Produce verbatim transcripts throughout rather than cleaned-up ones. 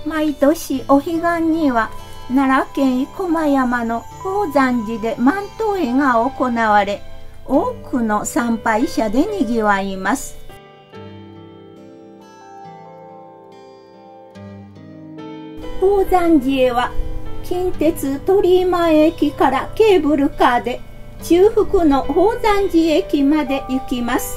毎年お彼岸には奈良県生駒山の宝山寺で万灯会が行われ、多くの参拝者でにぎわいます。宝山寺へは近鉄鳥居前駅からケーブルカーで中腹の宝山寺駅まで行きます。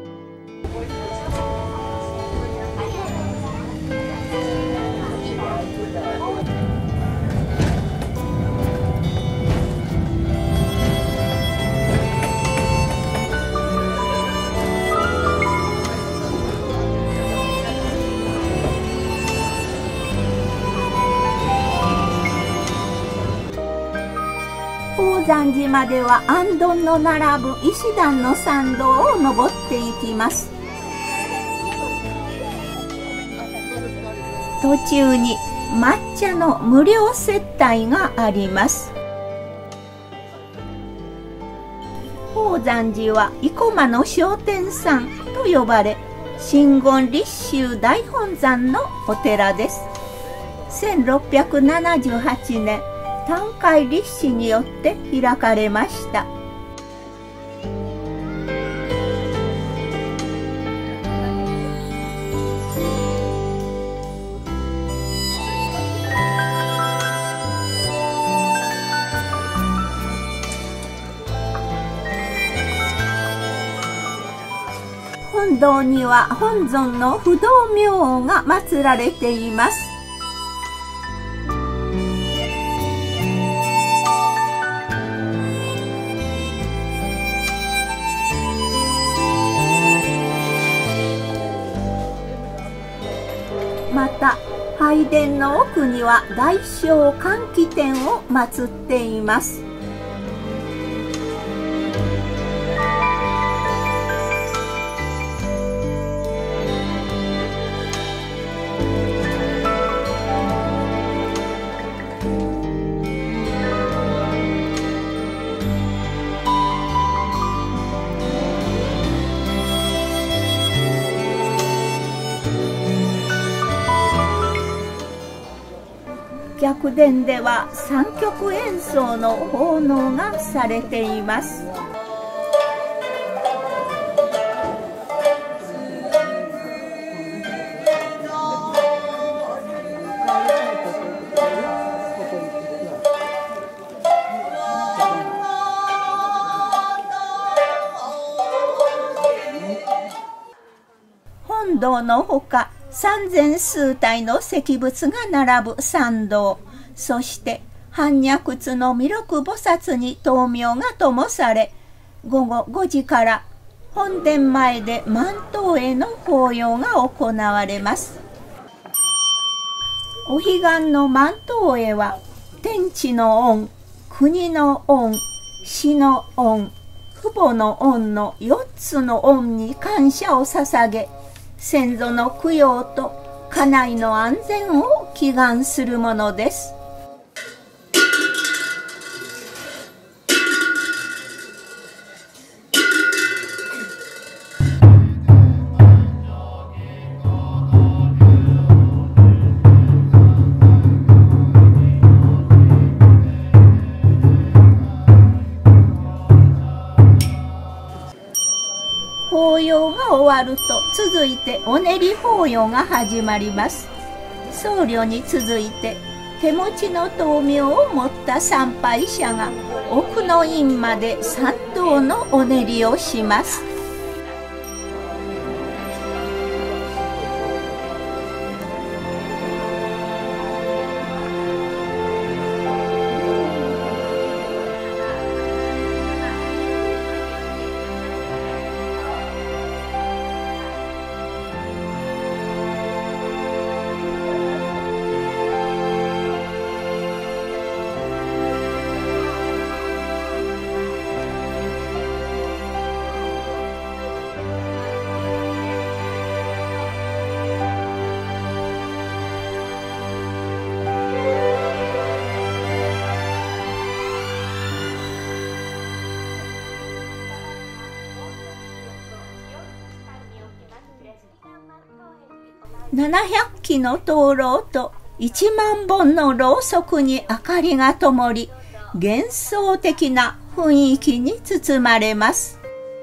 宝山寺までは行灯の並ぶ石段の参道を登っていきます。途中に抹茶の無料接待があります。宝山寺は生駒の聖天山と呼ばれ、真言立宗大本山のお寺です。せんろっぴゃくななじゅうはちねん淡海立志によって開かれました。本堂には本尊の不動明王が祀られています。また拝殿の奥には大小換気天を祀っています。逆殿では三曲演奏の奉納がされています。本堂のほか三千数体の石仏が並ぶ参道、そして般若窟の弥勒菩薩に灯明が灯され、ごごごじから本殿前で万灯会の法要が行われます。お彼岸の万灯会は天地の恩、国の恩、死の恩、父母の恩のよっつの恩に感謝を捧げ、先祖の供養と家内の安全を祈願するものです。法要が終わると続いてお練り法要が始まります。僧侶に続いて手持ちの灯明を持った参拝者が奥の院まで参道のお練りをします。ななひゃっきの灯籠と一万本のろうそくに明かりが灯り、幻想的な雰囲気に包まれます。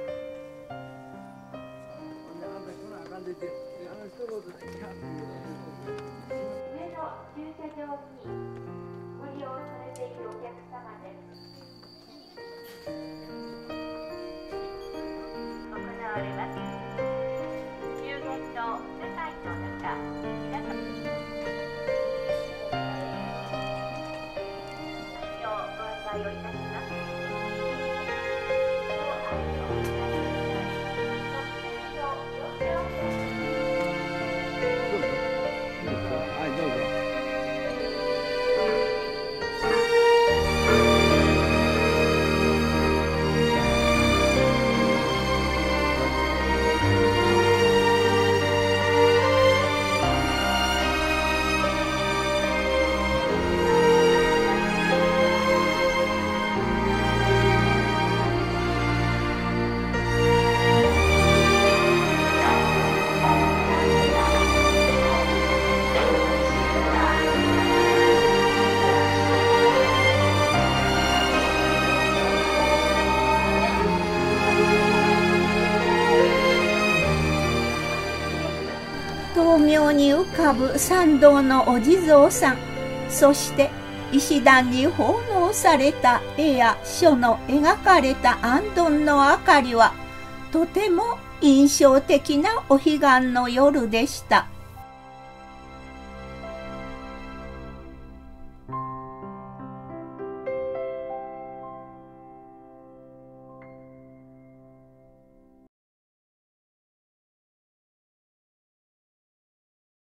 灯明に浮かぶ参道のお地蔵さん、そして石段に奉納された絵や書の描かれた行燈の明かりは、とても印象的なお彼岸の夜でした。